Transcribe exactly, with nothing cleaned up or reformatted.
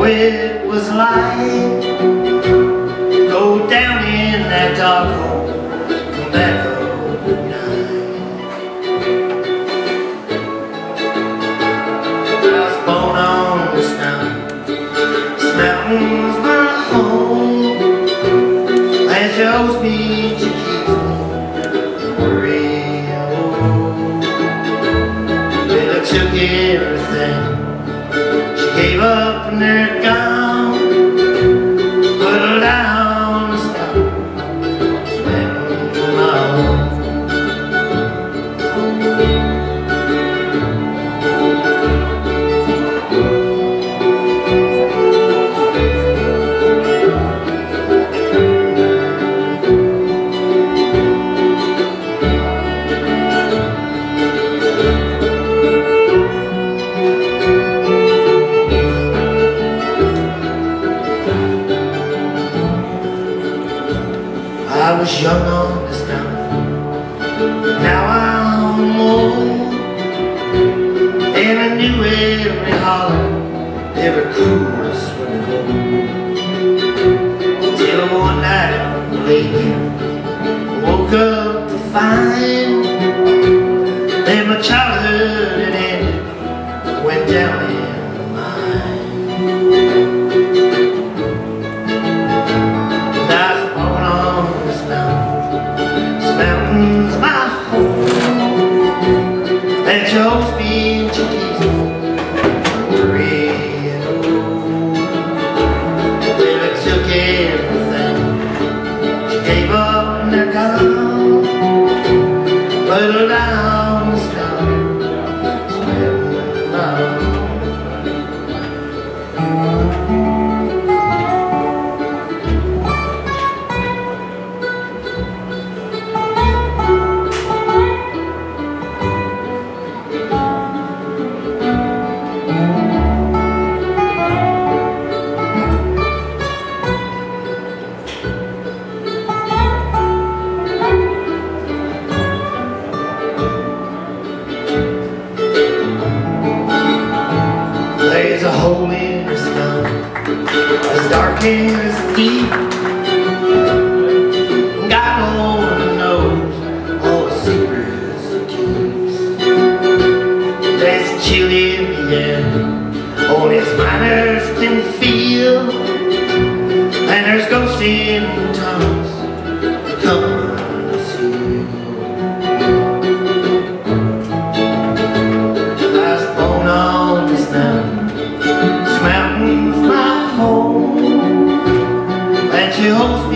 it was like. Go down in that dark hole, come back up at night. I was born on this mountain, this mountain's my home. Land shows me she keeps me real. Well, I took everything. She gave up and they're gone. Put her down the stop, spend my home. I was young on this mountain, now I'm old, and I knew every holler, every chorus would hold. Till one night late I woke up to find that my childhood had ended, went down in mine. Mountain's my home, and chose me to keep real. Well, it took everything. She gave up and they're gone. Put her down the sky, spend my home. There's a hole in this mountain, as dark and as deep. God only knows all the secrets it keeps. There's a chill in the air, only its miners can feel. And there's ghosts in the tunnels that come unseen. I was born on this mountain, this mountain's my home, and she holds me